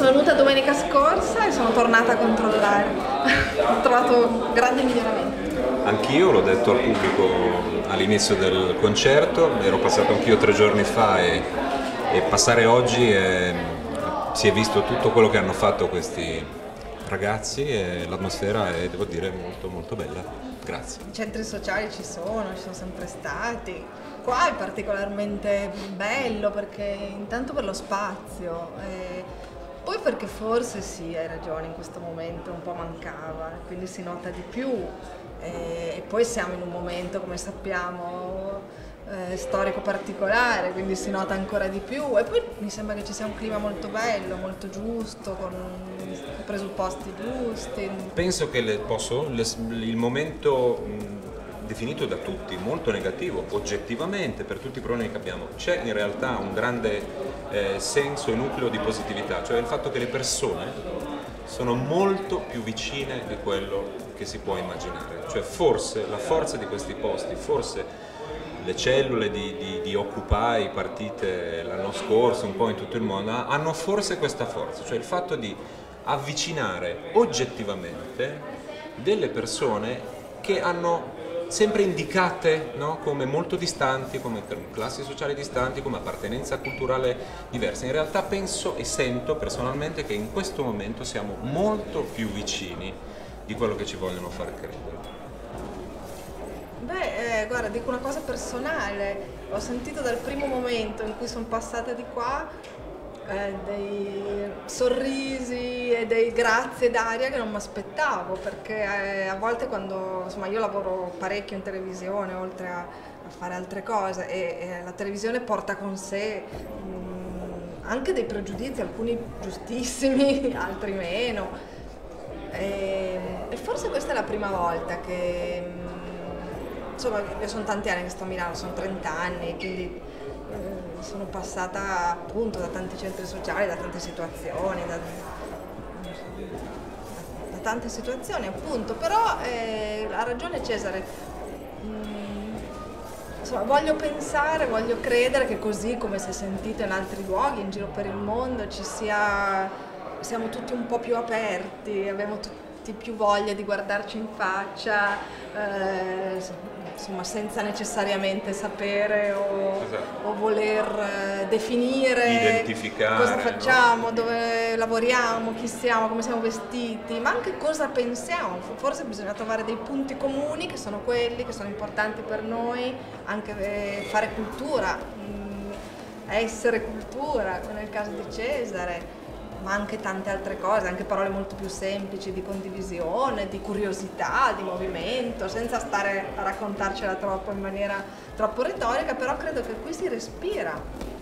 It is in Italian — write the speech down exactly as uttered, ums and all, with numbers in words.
Sono venuta domenica scorsa e sono tornata a controllare. Ho trovato grandi miglioramenti. Anch'io l'ho detto al pubblico all'inizio del concerto, ero passato anch'io tre giorni fa e, e passare oggi e, si è visto tutto quello che hanno fatto questi ragazzi e l'atmosfera è, devo dire, molto molto bella. Grazie. I centri sociali ci sono, ci sono sempre stati. Qua è particolarmente bello perché intanto per lo spazio, e poi perché forse sì, hai ragione, in questo momento un po' mancava, quindi si nota di più. E poi siamo in un momento, come sappiamo, eh, storico particolare, quindi si nota ancora di più. E poi mi sembra che ci sia un clima molto bello, molto giusto, con i presupposti giusti. Penso che le, posso, le, il momento mh, definito da tutti molto negativo, oggettivamente, per tutti i problemi che abbiamo, c'è in realtà un grande eh, senso e nucleo di positività, cioè il fatto che le persone sono molto più vicine di quello che si può immaginare, cioè forse la forza di questi posti, forse le cellule di, di, di Occupy partite l'anno scorso un po' in tutto il mondo hanno forse questa forza, cioè il fatto di avvicinare oggettivamente delle persone che hanno sempre indicate, no, come molto distanti, come classi sociali distanti, come appartenenza culturale diversa. In realtà penso e sento personalmente che in questo momento siamo molto più vicini di quello che ci vogliono far credere. Beh, eh, guarda, dico una cosa personale, ho sentito dal primo momento in cui sono passata di qua eh, dei sorrisi e dei grazie d'aria che non mi aspettavo, perché eh, a volte quando, insomma, io lavoro parecchio in televisione oltre a, a fare altre cose e, e la televisione porta con sé mh, anche dei pregiudizi, alcuni giustissimi, altri meno. E, e forse questa è la prima volta che, insomma, io sono tanti anni che sto a Milano, sono trenta anni, quindi eh, sono passata appunto da tanti centri sociali, da tante situazioni, da, da tante situazioni appunto, però eh, ha ragione Cesare, mm, insomma, voglio pensare, voglio credere che così come si è sentito in altri luoghi, in giro per il mondo, ci sia... siamo tutti un po' più aperti, abbiamo tutti più voglia di guardarci in faccia, eh, insomma, senza necessariamente sapere o, esatto. o voler eh, definire identificare cosa facciamo, no? Dove lavoriamo, chi siamo, come siamo vestiti, ma anche cosa pensiamo. Forse bisogna trovare dei punti comuni che sono quelli che sono importanti per noi, anche fare cultura, essere cultura, nel caso di Cesare, ma anche tante altre cose, anche parole molto più semplici di condivisione, di curiosità, di movimento, senza stare a raccontarcela troppo in maniera troppo retorica, però credo che qui si respira